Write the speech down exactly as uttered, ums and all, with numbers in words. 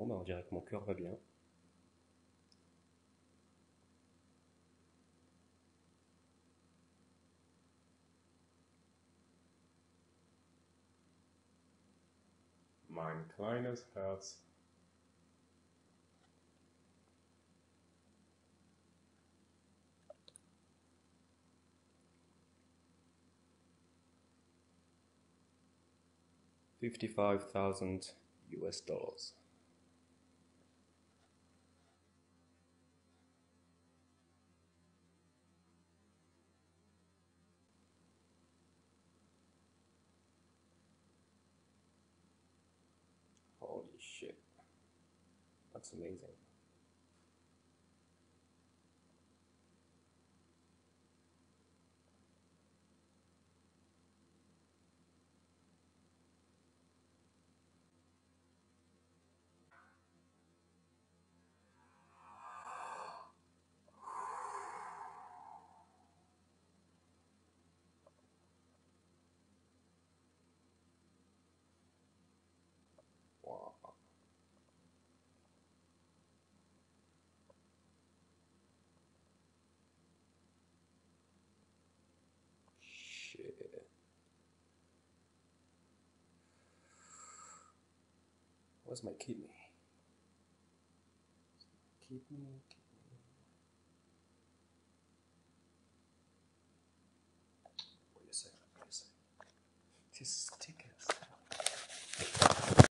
Bon, bah on dirait que mon cœur va bien. Mein kleines Herz. Fifty-five thousand U S dollars. Holy shit. That's amazing. Wow. Shit. Where's my kidney? Kidney, kidney. What do you say? What do you say? Testicles.